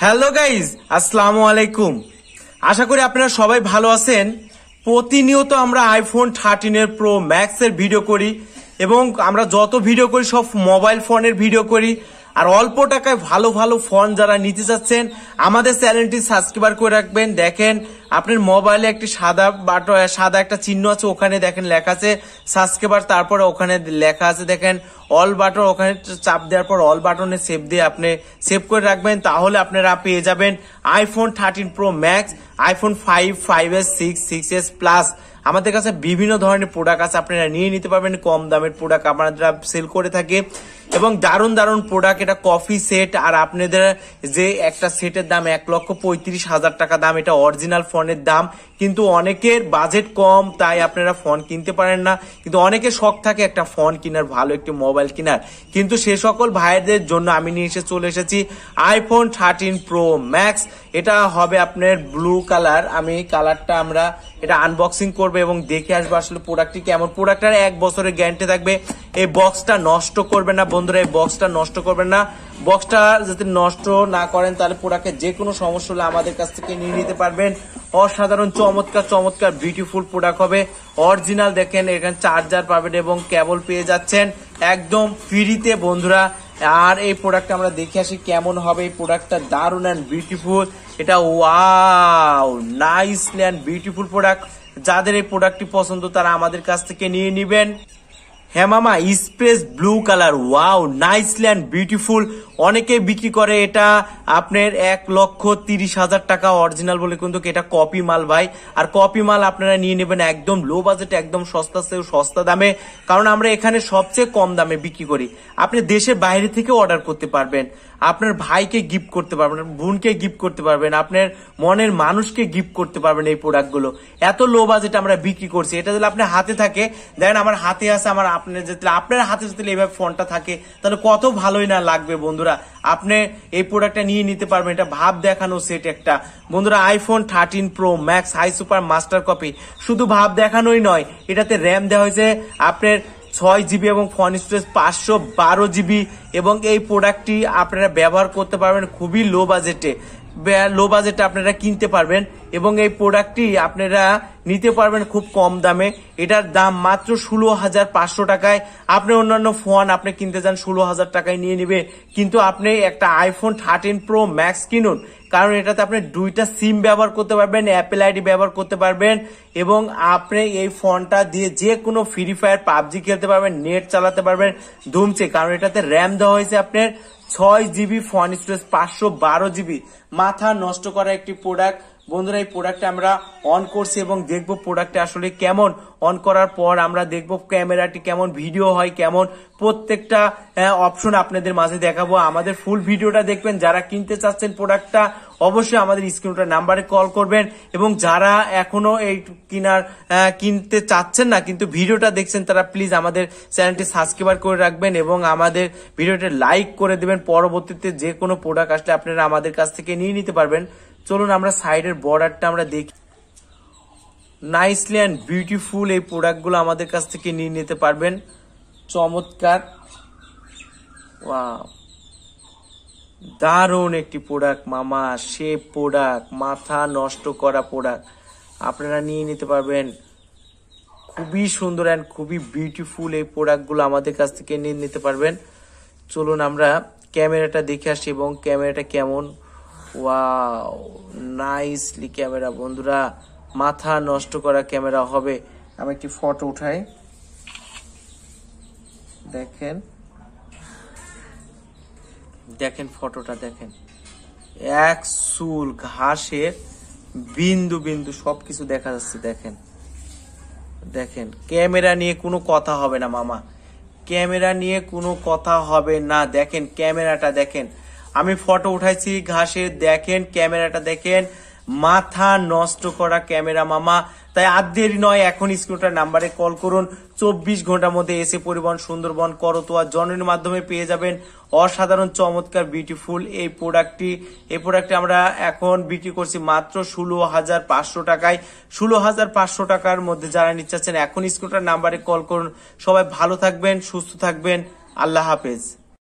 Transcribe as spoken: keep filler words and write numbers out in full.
Hello guys, আসসালামু আলাইকুম। আশা করি আপনারা সবাই ভালো আছেন। প্রতিনিয়ত আমরা আইফোন থার্টিন এর প্রো ম্যাক্স এর ভিডিও করি এবং আমরা যত ভিডিও করি সব মোবাইল ফোনের ভিডিও করি। আর অল্প টাকায় ভালো ভালো ফোন যারা নিতে চাচ্ছেন আমাদের চ্যানেলটি সাবস্ক্রাইব করে রাখবেন। দেখেন আপনার মোবাইলে একটি সাদা বাটন, সাদা একটা চিহ্ন আছে, ওখানে দেখেন লেখা আছে সাবস্ক্রাইবার, তারপরে ওখানে লেখা আছে দেখেন অল বাটন, ওখানে চাপ দেওয়ার পর অল বাটনে সেভ দিয়ে আপনি সেভ করে রাখবেন। তাহলে আপনারা পেয়ে যাবেন iPhone thirteen pro max, iPhone five, five S, six, six S plus. আমাদের কাছে বিভিন্ন ধরনের প্রোডাক্ট আছে, আপনারা নিয়ে নিতে পারবেন। কম দামের প্রোডাক্ট আপনারা সেল করে থাকে এবং দারুণ দারুণ প্রোডাক্ট। এটা কফি সেট, আর আপনাদের যে একটা সেটের দাম এক লক্ষ পঁয়ত্রিশ হাজার টাকা দাম, এটা অরিজিনাল ফোনের দাম। কিন্তু অনেকের বাজেট কম, তাই আপনারা ফোন কিনতে পারেন না। কিন্তু অনেকের শখ থাকে একটা ফোন কেনার, ভালো একটি মোবাইল কেনার। কিন্তু সে সকল ভাইদের জন্য আমি নিয়ে এসে চলে এসেছি আইফোন থার্টিন প্রো ম্যাক্স। এটা হবে আপনার ব্লু কালার। আমি কালারটা আমরা এটা আনবক্সিং করবো এবং দেখে আসবো আসলে প্রোডাক্টটি কেমন। প্রোডাক্টটার এক বছরের গ্যারান্টি থাকবে। এই বক্সটা নষ্ট করবেন না বন্ধুরা, এই বক্সটা নষ্ট করবেন না। বক্সটা যদি নষ্ট না করেন তাহলে প্রোডাক্টের যে কোনো সমস্যা হলে আমাদের কাছ থেকে নিয়ে নিতে পারবেন। অসাধারণ চমৎকার চমৎকার বিউটিফুল প্রোডাক্ট হবে। অরিজিনাল দেখেন, এখানে চার্জার পাবেন এবং কেবল পেয়ে যাচ্ছেন একদম ফ্রিতে বন্ধুরা। আর এই প্রোডাক্টটা আমরা দেখে আসি কেমন হবে। এই প্রোডাক্টটা দারুণ অ্যান্ড বিউটিফুল। এটা wow, nicely and beautiful product. যাদের এই প্রোডাক্টটি পছন্দ তারা আমাদের কাছ থেকে নিয়ে নিবেন। হ্যাঁ মামা, space blue colour, wow, nicely and beautiful. অনেকে বিক্রি করে এটা আপনার এক লক্ষ তিরিশ হাজার টাকা অরিজিনাল বলে, কিন্তু এটা কপি মাল ভাই। আর কপি মাল আপনারা নিয়ে নেবেন একদম লো বাজেটে, একদম সস্তা সস্তা দামে। কারণ আমরা এখানে সবচেয়ে কম দামে বিক্রি করি। আপনি দেশের বাইরে থেকে অর্ডার করতে পারবেন, আপনার ভাইকে গিফট করতে পারবেন, বোনকে গিফট করতে পারবেন, আপনার মনের মানুষকে গিফট করতে পারবেন। এই প্রোডাক্টগুলো এত লো বাজেট আমরা বিক্রি করছি। এটা যদি আপনার হাতে থাকে, দেখেন আমার হাতে আছে, আমার আপনার যদি আপনার হাতে যদি এইভাবে ফোনটা থাকে তাহলে কত ভালোই না লাগবে বন্ধুরা। আপনি এই প্রোডাক্টটা নিয়ে নিতে পারবেন। এটা ভাব দেখানো সেট একটা বন্ধুরা। IPhone thirteen pro max high super master copy. শুধু ভাব দেখানোই নয়, এটাতে র্যাম দেওয়া হয়েছে আপনার ছয় জিবি এবং ফোন স্টোরেজ পাঁচশো বারো জিবি। এবং এই প্রোডাক্টটি আপনারা ব্যবহার করতে পারবেন খুবই লো বাজেটে। লো বাজেটে আপনারা কিনতে পারবেন এবং এই প্রোডাক্টটি আপনারা নিতে পারবেন খুব কম দামে। এটার দাম মাত্র ষোলো হাজার পাঁচশো টাকায়। আপনি অন্যান্য ফোন আপনি কিনতে যান ষোলো হাজার টাকায় নিয়ে নিবে, কিন্তু আপনি একটা আইফোন থার্টিন প্রো ম্যাক্স কিনুন, কারণ এটাতে আপনি দুইটা সিম ব্যবহার করতে পারবেন, অ্যাপেল আইডি ব্যবহার করতে পারবেন এবং আপনি এই ফোনটা দিয়ে যে কোনো ফ্রি ফায়ার, পাবজি খেলতে পারবেন, নেট চালাতে পারবেন ধুমছে। কারণ এটাতে র্যাম দেওয়া হয়েছে আপনার ছয় জিবি, ফোন স্টোরেজ পাঁচশো বারো জিবি। মাথা নষ্ট করা একটি প্রোডাক্ট বন্ধুরা। এই প্রোডাক্টটা আমরা অন করছি এবং দেখবো প্রোডাক্টটা আসলে কেমন। অন করার পর আমরা দেখবো ক্যামেরাটি কেমন, ভিডিও হয় কেমন, প্রত্যেকটা অপশন আপনাদের মাঝে দেখাবো। আমাদের ফুল ভিডিওটা দেখবেন। যারা কিনতে চাচ্ছেন প্রোডাক্টটা অবশ্যই আমাদের স্ক্রিনটার নাম্বারে কল করবেন। এবং যারা এখনো এই কিনার কিনতে চাচ্ছেন না কিন্তু ভিডিওটা দেখছেন, তারা প্লিজ আমাদের চ্যানেলটি সাবস্ক্রাইব করে রাখবেন এবং আমাদের ভিডিওটা লাইক করে দেবেন। পরবর্তীতে যে কোনো প্রোডাক্ট আসলে আপনারা আমাদের কাছ থেকে নিয়ে নিতে পারবেন। চলুন আমরা সাইডের বর্ডারটা আমরা দেখি। নাইসলি অ্যান্ড বিউটিফুল এই প্রোডাক্টগুলো আমাদের কাছ থেকে নিয়ে নিতে পারবেন। চমৎকার, ওয়াও, দারুণ একটি প্রোডাক্ট মামা। সে প্রোডাক্ট, মাথা নষ্ট করা প্রোডাক্ট আপনারা নিয়ে নিতে পারবেন। খুবই সুন্দর অ্যান্ড খুবই বিউটিফুল এই প্রোডাক্টগুলো আমাদের কাছ থেকে নিয়ে নিতে পারবেন। চলুন আমরা ক্যামেরাটা দেখে আসি এবং ক্যামেরাটা কেমন। ওয়াও, নাইসলি ক্যামেরা বন্ধুরা, মাথা নষ্ট করা ক্যামেরা হবে। আমি একটি ফটো উঠাই, দেখেন দেখেন ফটোটা দেখেন। এক চুল ঘাসের বিন্দু বিন্দু সবকিছু দেখা যাচ্ছে। দেখেন দেখেন ক্যামেরা নিয়ে কোনো কথা হবে না মামা, ক্যামেরা নিয়ে কোনো কথা হবে না। দেখেন ক্যামেরাটা দেখেন, আমি ফটো উঠাইছি ঘাসে, দেখেন ক্যামেরাটা দেখেন, মাথা নষ্ট করা ক্যামেরা মামা। তাই আর দেরি নয়, এখন স্ক্রিনটার নাম্বারে কল করুন। চব্বিশ ঘন্টার মধ্যে এসে পরিবহন সুন্দরবন, করতোয়া, জননীর মাধ্যমে পেয়ে যাবেন অসাধারণ চমৎকার বিউটিফুল এই প্রোডাক্টটি। এই প্রোডাক্টটি আমরা এখন বিক্রি করছি মাত্র ষোলো হাজার পাঁচশো টাকায়। ষোলো হাজার পাঁচশো টাকার মধ্যে যারা নিতে চাচ্ছেন এখন স্ক্রিনটার নাম্বারে কল করুন। সবাই ভালো থাকবেন, সুস্থ থাকবেন, আল্লাহ হাফেজ।